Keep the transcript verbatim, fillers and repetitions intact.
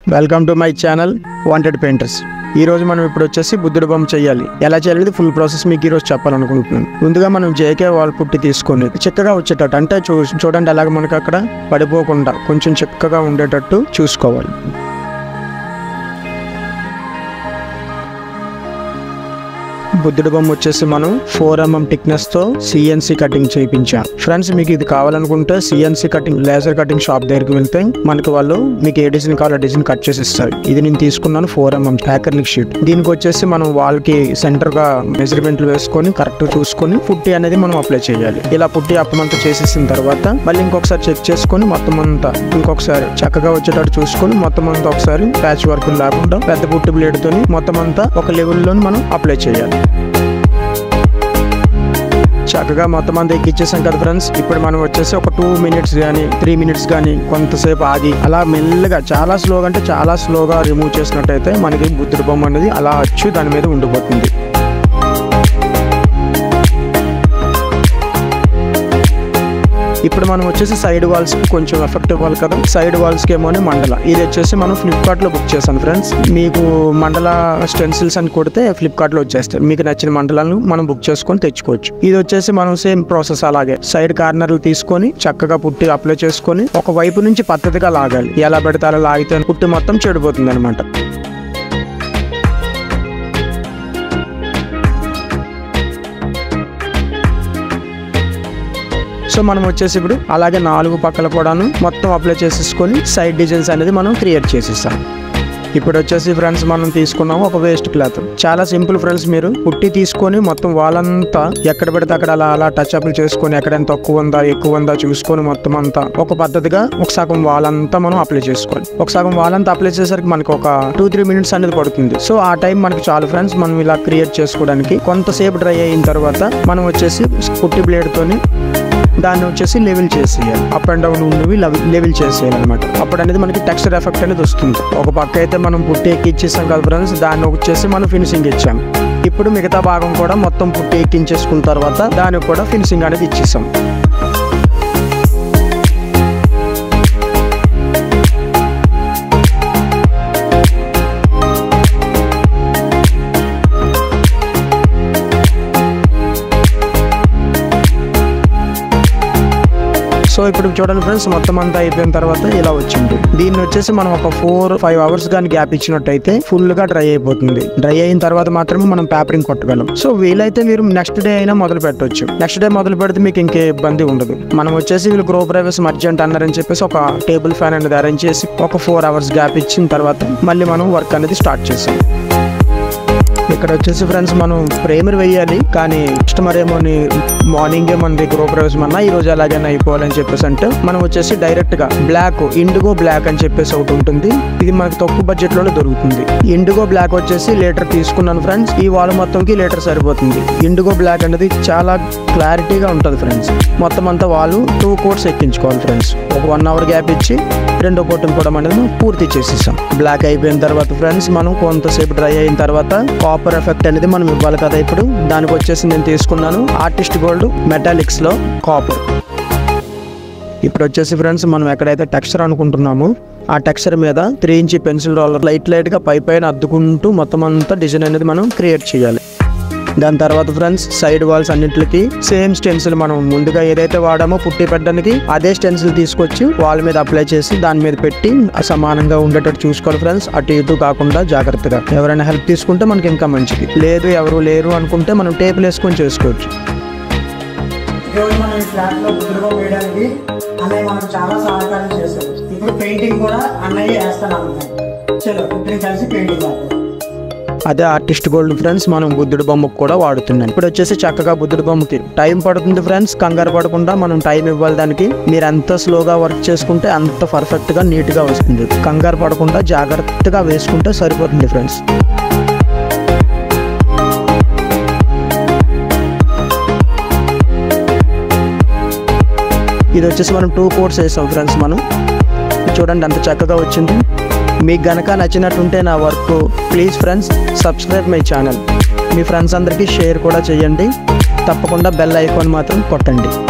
Welcome to my channel wanted painters. ఈ రోజు మనం ఇప్పుడు వచ్చేసి బుద్ధుడి బొమ్మ చేయాలి. ఎలా చేయాలి ఫుల్ ప్రాసెస్ మీకు ఈ రోజు చెప్పాలనుకుంటున్నాను. ముందుగా మనం జేకే వాల్ పుట్టి తీసుకొని చిక్కగా వచ్చేటట్టు అంటే చూ చూడండి అలాగే మనకు అక్కడ పడిపోకుండా కొంచెం చిక్కగా ఉండేటట్టు చూసుకోవాలి. బుద్ధుడి బొమ్మ వచ్చేసి మనం ఫోర్ ఎంఎం థిక్నెస్ తో సిఎన్సి కటింగ్ చేయించాం. ఫ్రెండ్స్ మీకు ఇది కావాలనుకుంటే CNC cutting laser cutting shop దగ్గరికి వెళ్తే మనకి వాళ్ళు మీకు ఏ డిజైన్ కావాలో డిజైన్ కట్ చేసి ఇస్తారు. ఇది నేను తీసుకున్నాను ఫోర్ ఎంఎం యాక్రిలిక్ షీట్. దీనికి వచ్చేసి మనం వాల్ కి సెంటర్ గా మెజర్మెంట్లు వేసుకొని కరెక్ట్ చూసుకొని పుట్టి అనేది మనం అప్లై చేయాలి. ఇలా పుట్టి అప్పమంతా చేసేసిన తర్వాత మళ్ళీ ఇంకొకసారి చెక్ చేసుకొని మొత్తం అంతా ఇంకొకసారి చక్కగా వచ్చేటట్టు చూసుకొని మొత్తం అంతా ఒకసారి ప్యాచ్ వర్క్ లేకుండా పెద్ద పుట్టి బ్లేడ్ తోని మొత్తం అంతా ఒక లెవెల్లో మనం అప్లై చేయాలి. చక్కగా మొత్తం అంతా ఎక్కిచ్చేసాం కదా ఫ్రెండ్స్. ఇప్పుడు మనం వచ్చేసి ఒక టూ మినిట్స్ కానీ త్రీ మినిట్స్ కానీ కొంతసేపు ఆగి అలా మెల్లగా చాలా స్లోగా అంటే చాలా స్లోగా రిమూవ్ చేసినట్టయితే మనకి బుద్ధుడి బొమ్మ అనేది అలా వచ్చి దాని మీద ఉండిపోతుంది. ఇప్పుడు మనం వచ్చేసి సైడ్ వాల్స్ కి కొంచెం ఎఫెక్ట్ ఇవ్వాలి కదా. సైడ్ వాల్స్ కి ఏమో మండల ఇది వచ్చేసి మనం ఫ్లిప్కార్ట్ లో బుక్ చేశాను ఫ్రెండ్స్. మీకు మండల స్టెన్సిల్స్ అని కొడితే ఫ్లిప్కార్ట్ లో వచ్చేస్తాయి. మీకు నచ్చిన మండలాలను మనం బుక్ చేసుకొని తెచ్చుకోవచ్చు. ఇది వచ్చేసి మనం సేమ్ ప్రాసెస్ అలాగే సైడ్ కార్నర్లు తీసుకొని చక్కగా పుట్టి అప్లై చేసుకొని ఒక వైపు నుంచి పద్ధతిగా లాగాలి. ఎలా పెడితే అలా లాగితే పుట్టి మొత్తం చెడిపోతుంది అనమాట. సో మనం వచ్చేసి ఇప్పుడు అలాగే నాలుగు పక్కల కూడాను మొత్తం అప్లై చేసేసుకొని సైడ్ డిజైన్స్ అనేది మనం క్రియేట్ చేసేస్తాం. ఇప్పుడు వచ్చేసి ఫ్రెండ్స్ మనం తీసుకున్నాము ఒక వేస్ట్ క్లాత్. చాలా సింపుల్ ఫ్రెండ్స్. మీరు పుట్టి తీసుకొని మొత్తం వాళ్ళంతా ఎక్కడ పెడితే అక్కడ అలా అలా టచ్ అప్లు చేసుకొని ఎక్కడైనా తక్కువ ఉందా ఎక్కువ ఉందా చూసుకొని మొత్తం అంతా ఒక పద్ధతిగా ఒక సగం వాళ్ళంతా మనం అప్లై చేసుకోవాలి. ఒక సగం వాళ్ళంతా అప్లై చేసేసరికి మనకి ఒక టూ త్రీ మినిట్స్ అనేది పడుతుంది. సో ఆ టైం మనకి చాలు ఫ్రెండ్స్ మనం ఇలా క్రియేట్ చేసుకోవడానికి. కొంతసేపు డ్రై అయిన తర్వాత మనం వచ్చేసి పుట్టి బ్లేడ్ తోని దాన్ని వచ్చేసి లెవెల్ చేసేయాలి. అప్ అండ్ డౌన్ ఉన్నవి లెవెల్ చేసేయాలి అనమాట. అప్పుడు అనేది మనకి టెక్స్చర్ ఎఫెక్ట్ అనేది వస్తుంది. ఒక పక్క అయితే మనం పుట్టి ఎక్కిచ్చేసాం కదా ఫ్రెండ్స్, దాన్ని వచ్చేసి మనం ఫినిషింగ్ ఇచ్చాం. ఇప్పుడు మిగతా భాగం కూడా మొత్తం పుట్టి ఎక్కించేసుకున్న తర్వాత దానికి కూడా ఫినిషింగ్ అనేది ఇచ్చేసాం. సో ఇప్పుడు చూడండి ఫ్రెండ్స్ మొత్తం అంతా అయిపోయిన తర్వాత ఇలా వచ్చింది. దీన్ని వచ్చేసి మనం ఒక ఫోర్ ఫైవ్ అవర్స్ కానీ గ్యాప్ ఇచ్చినట్టయితే ఫుల్ గా డ్రై అయిపోతుంది. డ్రై అయిన తర్వాత మాత్రమే మనం పేపరింగ్ కొట్టగలం. సో వీలైతే మీరు నెక్స్ట్ డే అయినా మొదలు పెట్టవచ్చు. నెక్స్ట్ డే మొదలు పెడితే మీకు ఇంకే ఇబ్బంది ఉండదు. మనం వచ్చేసి వీళ్ళు గ్రో ప్రైవెస్ మర్జెంట్ అన్నారని చెప్పేసి ఒక టేబుల్ ఫ్యాన్ అనేది అరేంజ్ చేసి ఒక ఫోర్ అవర్స్ గ్యాప్ ఇచ్చిన తర్వాత మళ్ళీ మనం వర్క్ అనేది స్టార్ట్ చేసాం. ఇక్కడ వచ్చేసి ఫ్రెండ్స్ మనం ప్రేమర్ వేయాలి కానీ కస్టమర్ ఏమో మార్నింగే మన గ్రో ప్రైవెస్ మన్నా ఈ రోజు ఎలాగైనా అయిపోవాలని చెప్పేసి అంటే మనం వచ్చేసి డైరెక్ట్ గా బ్లాక్ ఇండిగో బ్లాక్ అని చెప్పేసి ఒకటి ఉంటుంది. ఇది మనకి తక్కువ బడ్జెట్ లోనే దొరుకుతుంది. ఇండిగో బ్లాక్ వచ్చేసి లీటర్ తీసుకున్నాను ఫ్రెండ్స్. ఈ వాల్ మొత్తంకి లీటర్ సరిపోతుంది. ఇండిగో బ్లాక్ అనేది చాలా క్లారిటీగా ఉంటుంది ఫ్రెండ్స్. మొత్తం అంతా వాళ్ళు టూ కోట్స్ ఎక్కించుకోవాలి ఫ్రెండ్స్. ఒక వన్ అవర్ గ్యాప్ ఇచ్చి రెండో కోట్ ఇంకోవడం అనేది మనం పూర్తి చేసేసాం. బ్లాక్ అయిపోయిన తర్వాత ఫ్రెండ్స్ మనం కొంతసేపు డ్రై అయిన తర్వాత కాపర్ ఎఫెక్ట్ అనేది మనం ఇవ్వాలి కదా. ఇప్పుడు దానికి వచ్చేసి నేను తీసుకున్నాను ఆర్టిస్ట్ గోల్డ్ మెటాలిక్స్ లో కాపర్. ఇప్పుడు వచ్చేసి ఫ్రెండ్స్ మనం ఎక్కడైతే టెక్స్చర్ అనుకుంటున్నామో ఆ టెక్స్చర్ మీద three inch pencil roller light light గా పై పైన అద్దుకుంటూ మొత్తం అంతా డిజైన్ అనేది మనం క్రియేట్ చేయాలి. దాని తర్వాత ఫ్రెండ్స్ సైడ్ వాల్స్ అన్నింటికి సేమ్ స్టెన్సిల్ మనం ముందుగా ఏదైతే వాడామో పుట్టి పెట్టడానికి అదే స్టెన్సిల్ తీసుకొచ్చి వాల్ మీద అప్లై చేసి దాని మీద పెట్టి సమానంగా ఉండేటట్టు చూసుకోవాలి ఫ్రెండ్స్. అటు ఇటు కాకుండా జాగ్రత్తగా. ఎవరైనా హెల్ప్ తీసుకుంటే మనకి ఇంకా మంచిది. లేదు ఎవరు లేరు అనుకుంటే మనం టేపులు వేసుకొని చేసుకోవచ్చు. చాలా సహకారం చేశారు. ఇప్పుడు పెయింటింగ్ కూడా అన్నయ్య వేస్తాను. చలో ఇప్పుడు కలిసి పెయింటింగ్. అదే ఆర్టిస్ట్ గోల్డ్ ఫ్రెండ్స్ మనం బుద్ధుడి బొమ్మకు కూడా వాడుతున్నాం. ఇప్పుడు వచ్చేసి చక్కగా బుద్ధుడి బొమ్మకి టైం పడుతుంది ఫ్రెండ్స్. కంగారు పడకుండా మనం టైం ఇవ్వాలి దానికి. మీరు ఎంత స్లోగా వర్క్ చేసుకుంటే అంత పర్ఫెక్ట్ గా నీట్ గా వస్తుంది. కంగారు పడకుండా జాగ్రత్తగా వేసుకుంటే సరిపోతుంది ఫ్రెండ్స్. ఇది వచ్చేసి మనం టూ కోట్స్ వేసాం ఫ్రెండ్స్. మనం చూడండి అంత చక్కగా వచ్చింది. మీకు గనక నచ్చినట్టుంటే నా work please friends subscribe my channel. మీ ఫ్రెండ్స్ అందరికీ షేర్ కూడా చేయండి. తప్పకుండా బెల్ ఐకాన్ మాత్రం కొట్టండి.